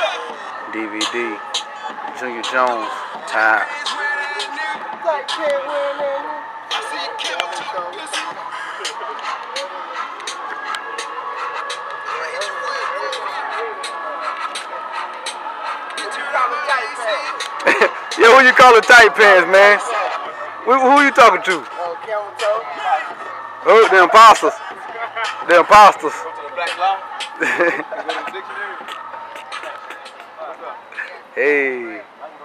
DVD. Junior Jones. Time. Yeah, who you calling tight pants, man? Who you talking to? Oh, the imposters. The imposters. Hey.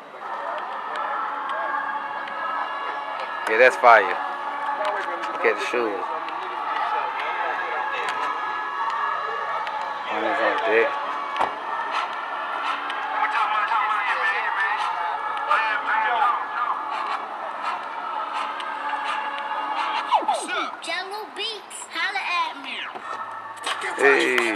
Yeah, that's fire. Look at the shoes. Money's on deck. Jello Beats, holla at me. Hey.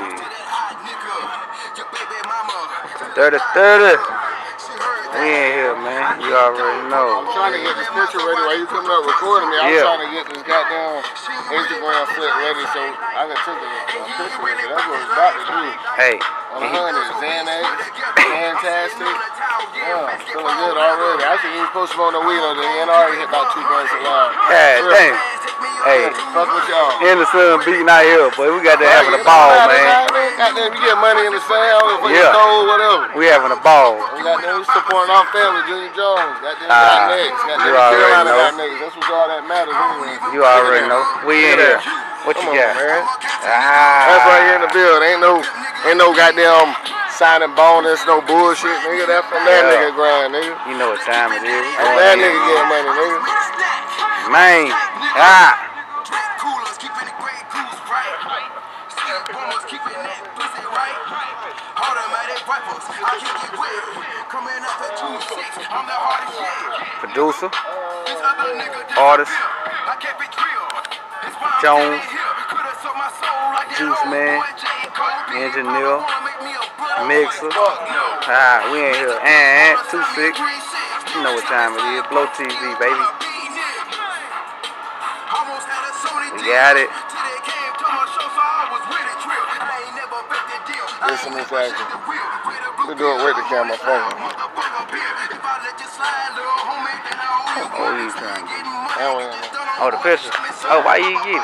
30-30. We ain't here, man. You already know. I'm trying to get this picture ready while you coming up recording me. I'm trying to get this goddamn Instagram flip ready so I can take a picture with it. That's what it's about to do. Hey. 100, Xanax, fantastic. Yeah, feeling good already. I think he was supposed to smoke no weed on the end. Already hit about 2 grams a line. God damn. Hey, fuck with y'all. In the sun beating out here, boy. We got to having a ball, man. Goddamn, you get money in the sale, for your cold, whatever. We having a ball. We got them supporting our family, Junior Jones. Goddamn, got niggas. Goddamn, Carolina got niggas. That's what all that matters anyway. You already know. We in here. What you got, man? That's right here in the building. Ain't no goddamn signing bonus, no bullshit, nigga. That from that nigga grind, nigga. You know what time it is. That nigga getting money, nigga. Man. Producer, artist, Jones, Juice Man, engineer, mixer. We ain't here. And 2-6. You know what time it is. Blow TV, baby. We got it. Listen to this action. We do it with the camera phone. Oh, you trying to get? Oh, the picture. Oh, why you get it?